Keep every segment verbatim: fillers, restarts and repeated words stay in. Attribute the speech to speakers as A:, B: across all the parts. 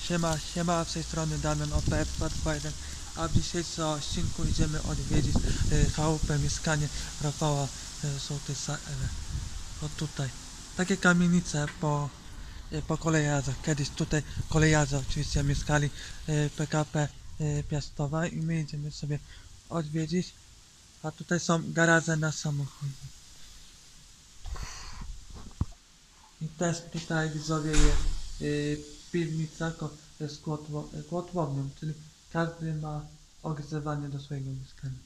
A: Siema, siema, z tej strony Damian O P dwa dwa jeden, a w dzisiejszym odcinku idziemy odwiedzić y, chałupę, mieszkanie Rafała y, Sołtysa. Y, o tutaj, takie kamienice po, y, po kolejarzach. Kiedyś tutaj kolejarze oczywiście mieszkali, y, P K P y, Piastowa, i my idziemy sobie odwiedzić. A tutaj są garaże na samochody. I też tutaj widzowie jest y, piwnica z kotło, kotłownią, czyli każdy ma ogrzewanie do swojego mieszkania.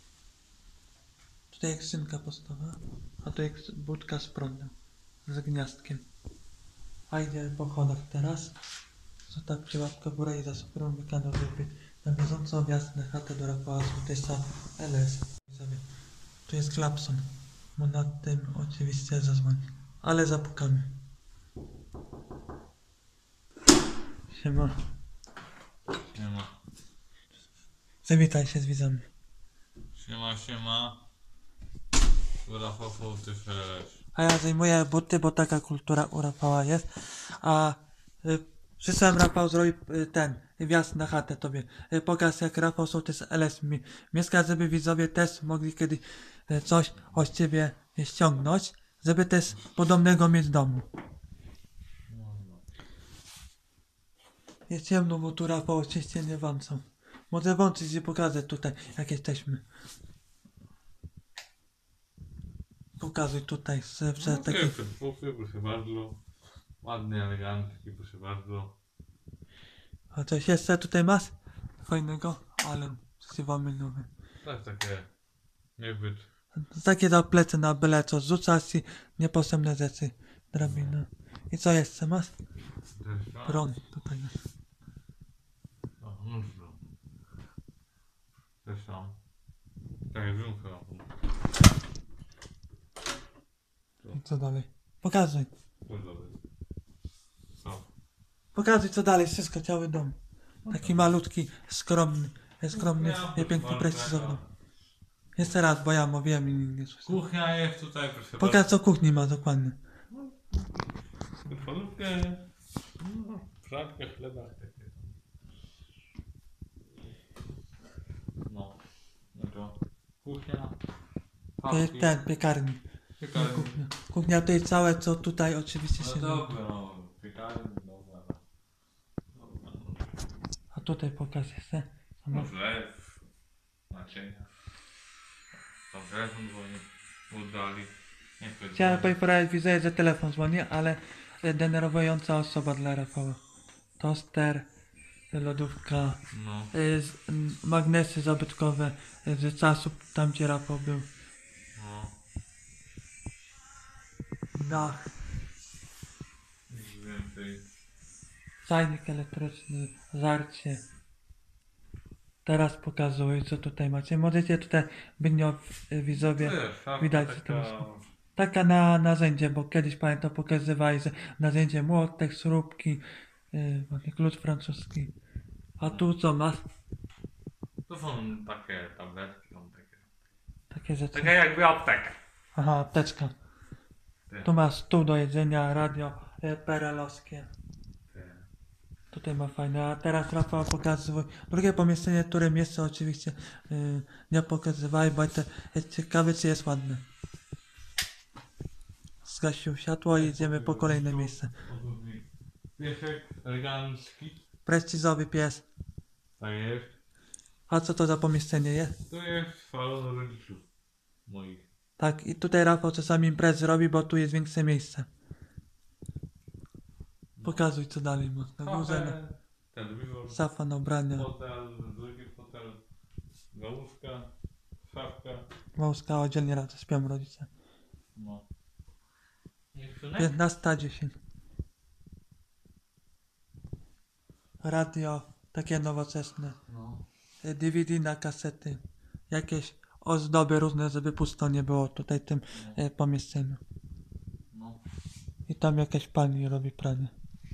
A: Tutaj jest skrzynka pocztowa, a tu jest budka z prądem, z gniazdkiem. A idziemy po chodach teraz. Zostawcie łapkę w górę i zasubskrybujmy kanał, żeby na bieżąco wjazd na chatę do Rafała Sołtysa L S. Tu jest klapson, bo nad tym oczywiście zadzwoni. Ale zapukamy. Siema.
B: Siema.
A: Zawitaj się z widzami.
B: Siema, siema. Rafał Sołtys.
A: A ja zajmuję buty, bo taka kultura u Rafała jest. A y, przysłałem Rafał zrobić y, ten wjazd na chatę tobie. Y, pokaż jak Rafał Sołtys L S mi mieszka, żeby widzowie też mogli kiedyś y, coś od ciebie y, ściągnąć, żeby też podobnego mieć w domu. Jest ciemno, bo tu Rafał oczywiście nie włączą. Może włączyć i pokazać tutaj, jak jesteśmy. Pokazuj tutaj, że, że
B: No,
A: taki...
B: pierwszy pokój, proszę bardzo. Ładny, elegancki, proszę bardzo.
A: A coś jeszcze tutaj masz? Fajnego? Ale wzywamy nowy.
B: To jest takie niezbyt.
A: Takie za plecy na byle co, rzucasz i niepotrzebne rzeczy. Drabina. I co jeszcze masz? Broń tutaj jest.
B: O, nóżno. Też tam. Tak jest żółka.
A: I co dalej? Pokazuj.
B: Co?
A: Pokazuj co dalej, wszystko, cały dom. Taki malutki, skromny, skromny, piękny, precyzowny. Jeszcze raz, bo ja mówiłem i nikt nie słyszał.
B: Kuchnia jest tutaj, proszę
A: Pokaż co kuchni ma dokładnie.
B: Polówkę, no, szafkę chleba. Takie. No, no to kuchnia.
A: Pie, ten, piekarni.
B: Piekarni.
A: Kuchnia. Kuchnia to jest całe, co tutaj oczywiście
B: No
A: się...
B: dobra, no, piekarni, dobra. Dobra.
A: A tutaj pokaż jeszcze.
B: No zlew, naczynia. Tam telefon dzwoni, oddali.
A: Chciałem powiedzieć, widzę, że telefon dzwoni, ale denerwująca osoba dla Rafała. Toster, lodówka,
B: No.
A: y, z- m, magnesy zabytkowe y, z czasów tam, gdzie Rafał był.
B: No.
A: Dach,
B: Nic więcej.
A: czajnik elektryczny, żarcie. Teraz pokazuję, co tutaj macie. Możecie tutaj bynio y, widzowie
B: To jest szafka
A: widać, że to
B: taka...
A: jest taka na narzędzie, bo kiedyś pamiętam pokazywali, że narzędzie młotek, śrubki, yy, właśnie klucz francuski. A tu co masz?
B: To są takie tabletki, są takie.
A: Takie rzeczy.
B: Takie jakby apteka.
A: Aha, apteczka.
B: Te.
A: Tu masz stół do jedzenia, radio yy, perelowskie.
B: Te.
A: Tutaj ma fajne. A teraz Rafał pokazuje drugie pomieszczenie, które miejsce oczywiście yy, nie pokazywali, bo to jest ciekawe, czy jest ładne. Zgasił światło i idziemy po kolejne miejsce.
B: Piesek elegancki.
A: Prestiżowy pies.
B: Tak jest.
A: A co to za pomieszczenie jest?
B: To jest salon rodziców moich.
A: Tak, i tutaj Rafał czasami imprezy robi, bo tu jest większe miejsce. Pokazuj co dalej można. Górze,
B: Kafę, telewizor,
A: safa na ubrania,
B: fotel, drugi fotel, gałówka, szafka.
A: wąska, oddzielnie razem śpią rodzice.
B: No.
A: piętnasta dziesięć. Radio, takie nowoczesne.
B: No.
A: D V D na kasety. Jakieś ozdoby różne, żeby pusto nie było tutaj w tym e, pomieszczeniu.
B: No.
A: I tam jakaś pani robi pranie.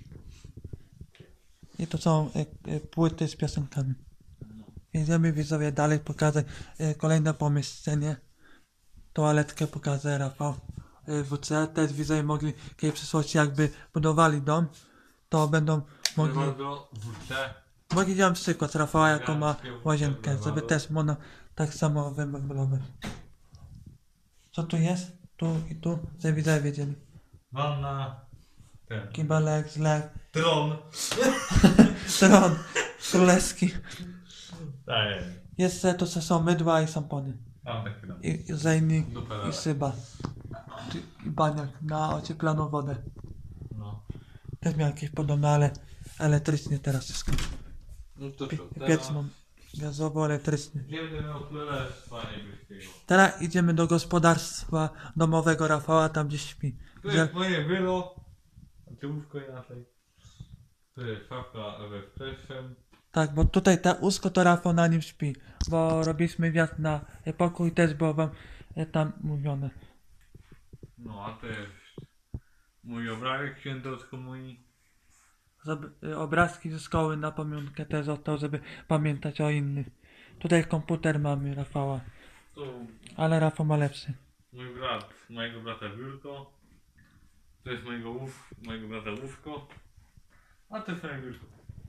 A: I to są e, e, płyty z piosenkami.
B: No.
A: Idziemy widzowie dalej pokazać e, kolejne pomieszczenie. Toaletkę pokazuje Rafał. E, W C też widzowie mogli kiedyś w przyszłości jakby budowali dom, to będą
B: Proszę
A: Mogli-
B: bardzo, W C.
A: Mogli wziąć przykład Rafała, jaką ma
B: Eleganckie,
A: łazienkę, żeby
B: bardzo.
A: też można tak samo wymeblować. Co tu jest? Tu i tu, żeby widzowie wiedzieli.
B: Wanna. Ten.
A: Kibelek, zlew,
B: Tron.
A: tron królewski.
B: Daję.
A: Jeszcze tu są mydła i sampony.
B: Mam taki dom.
A: I, i zajmij,
B: Dupę
A: i syba. I baniak na ocieplaną wodę.
B: No.
A: Też miał jakieś podobne, ale elektrycznie teraz wszystko.
B: No to
A: Pie-
B: co,
A: Piec
B: teraz...
A: mam gazowo-elektryczny.
B: Gdzie będę miał królestwa niebieskiego?
A: Teraz idziemy do gospodarstwa domowego Rafała, tam gdzie śpi.
B: Tu
A: Że,
B: jest moje wylo. A tyłówko inaczej. Tu jest szafka we wcześniej.
A: tak, bo tutaj ta łóżko to Rafał na nim śpi. Bo robiliśmy wjazd na pokój, też było wam e, tam mówione.
B: No a to jest mój obrazek święto z komunii.
A: Zob- e, obrazki ze szkoły na pamiątkę też został, żeby pamiętać o innych. Tutaj komputer mamy Rafała,
B: Tu
A: ale Rafał ma lepszy.
B: mój brat, mojego brata biurko. To jest mojego, łów, mojego brata łóżko. A to jest moje biurko.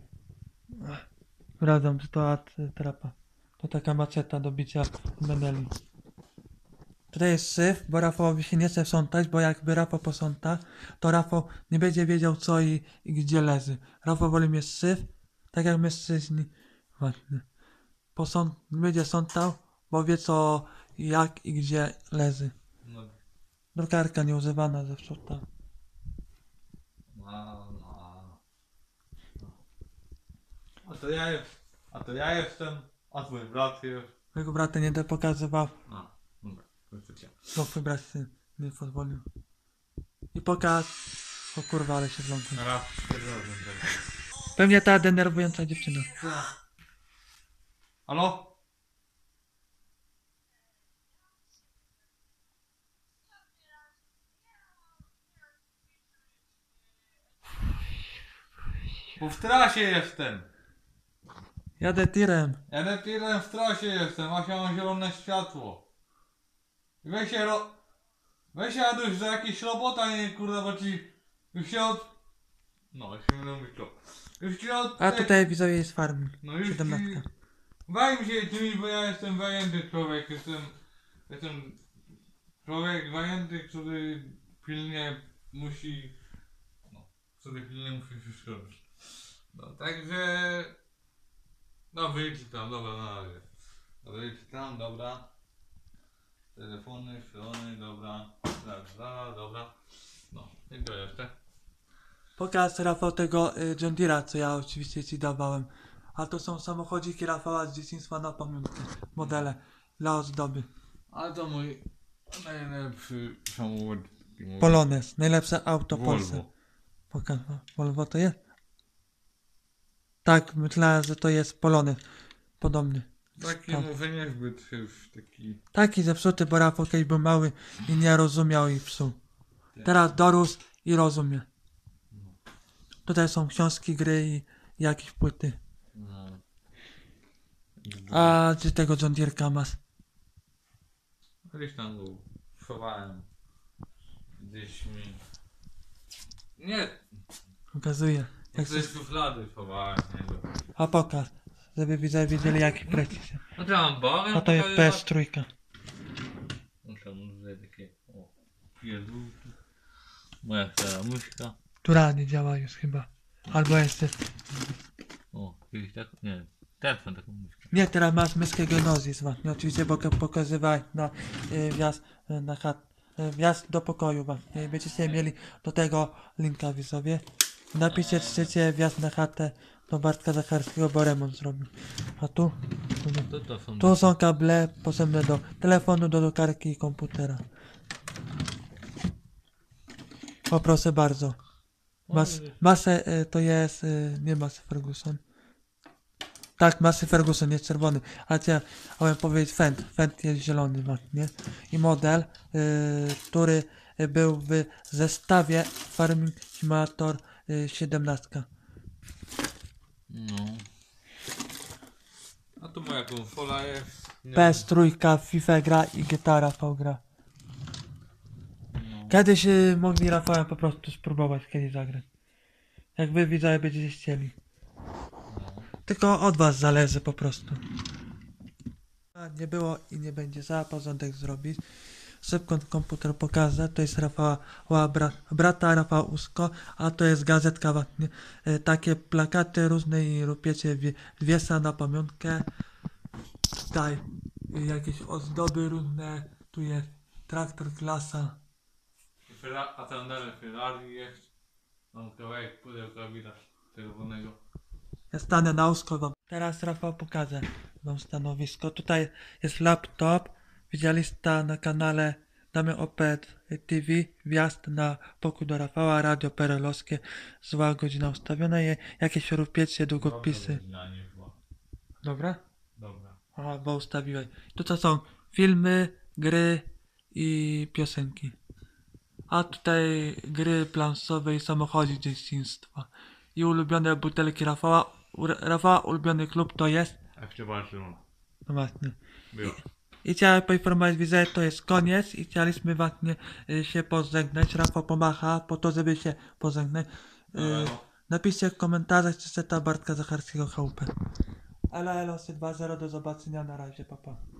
A: Wracam, to at trapa. To taka maceta do bicia meneli. Tutaj jest syf, bo Rafałowi się nie chce sprzątać, bo jakby Rafał posąta, to Rafał nie będzie wiedział co i, i gdzie leży. Rafał woli mieć syf, tak jak mężczyźni. Właśnie. Posąd, nie będzie sątał, bo wie co, jak i gdzie leży.
B: No,
A: Drukarka nieużywana zepsuta.
B: no, no. A to ja jest, a to ja jestem, a twój brat jest.
A: Mojego brata nie będę pokazywał,
B: A, dobra, proszę cię.
A: bo twój brat się nie pozwolił. I pokaż. O kurwa, ale się wląkłem.
B: Raz, razem
A: Pewnie ta denerwująca dziewczyna.
B: Halo? Bo w trasie jestem.
A: Jadę tirem.
B: Ja dopiero w trasie jestem, a się mam zielone światło. Weź się ro... Weź się Aduś za jakieś robota, nie kurwa, bo ci... Już się od... No, już mi mówić to. Już ci od...
A: A tutaj widzowie jest farming.
B: No już ci...
A: siedemnastka.
B: Waj mi się tymi, bo ja jestem zajęty człowiek, jestem... Jestem... Człowiek zajęty, który pilnie musi... No, który pilnie musi wszystko robić. No, także... No wyjdź tam, dobra, na razie. Wyjdź tam, dobra. Telefony, strony, dobra. Dobra, dobra. No, i to jeszcze.
A: Pokaż Rafał tego y, John Deere'a, co ja oczywiście ci dawałem. A to są samochodziki Rafała z dzieciństwa na pamiątkę. Modele dla ozdoby.
B: A to mój najlepszy samochód. mój
A: Polones. Najlepsze auto w Polsce.
B: Volvo.
A: Pokaż. Volvo to jest? Tak, myślałem, że to jest Polones. Podobny.
B: Taki
A: Tak.
B: może niezbyt już taki...
A: Taki zepsuty, bo Rafał kiedyś był mały i nie rozumiał i psuł. Teraz dorósł i rozumie. Tutaj są książki, gry i jakieś płyty.
B: No.
A: A gdzie tego John Deere'ka masz?
B: Gdzieś tam go schowałem. Gdzieś mi... Nie,
A: Pokazuję. Jak
B: jak
A: się...
B: ze szuflady schowałem. Nie wiem.
A: A pokaż, żeby widzowie wiedzieli jaki precyz.
B: No to ja mam barem.
A: A to jest P S trzy.
B: Muszę mu tutaj takie... O, pierdółki. Moja stara myszka.
A: Która nie działa już chyba. Albo jeszcze...
B: O, kiedyś tak... Nie, teraz mam taką myszkę.
A: Nie, teraz masz myszkę Genesis właśnie. Oczywiście bo pokazywałeś na y, wjazd y, na chat. Y, wjazd do pokoju właśnie. Będziecie mieli do tego linka widzowie. Napiszcie, czy chcecie wjazd na chatę do Bartka Zacharskiego, bo remont zrobił. A tu? Tu, nie.
B: To to są...
A: Tu są kable potrzebne do telefonu, do drukarki i komputera. O, proszę bardzo. Mas, masę y, to jest, y, nie masy Ferguson. Tak, masy Ferguson jest czerwony, ale ja chciałem powiedzieć Fendt. Fendt jest zielony właśnie. I model, y, który był w zestawie Farming Simulator y, siedemnaście.
B: No. A tu moja konsola jest. Nie
A: P S trzy, FIFA gra i gitara V gra.
B: wiem. No.
A: Kiedyś y, mogli Rafałem po prostu spróbować kiedyś zagrać. Jak wy widzowie będziecie chcieli.
B: No.
A: Tylko od was zależy po prostu. A nie było i nie będzie. Za porządek zrobić. Szybko ten komputer pokażę. To jest Rafała bra, brata Rafała Usko, a to jest gazetka właśnie. E, takie plakaty różne i rupiecie wie, wiesa na pamiątkę. Tutaj e, jakieś ozdoby różne. Tu jest traktor klasa.
B: I Ferra- a tam dalej Ferrari jest. Mam kawałek pudełka widać czerwonego.
A: Ja stanę na usko wam. Teraz Rafał pokaże wam stanowisko. Tutaj jest laptop. Widzieliście na kanale Damian Opet T V. Wjazd na pokój do Rafała. Radio perelowskie. Zła godzina ustawiona. Je, jakieś rupiecie, długopisy.
B: Dobra godzina nie była.
A: Dobra?
B: Dobra.
A: Aha, bo ustawiłeś. Tutaj są filmy, gry i piosenki. A tutaj gry planszowe i samochody z dzieciństwa. I ulubione butelki Rafała. U Rafała ulubiony klub to jest?
B: F C Barcelona.
A: No właśnie.
B: Było.
A: I chciałem poinformować widzę, to jest koniec i chcieliśmy właśnie y, się pożegnać. Rafał pomacha po to, żeby się pożegnać. Y,
B: No.
A: napiszcie w komentarzach, czy chce ta Bartka Zacharskiego chałupę. Elo, elo, dwa zero, do zobaczenia, na razie, papa. Pa.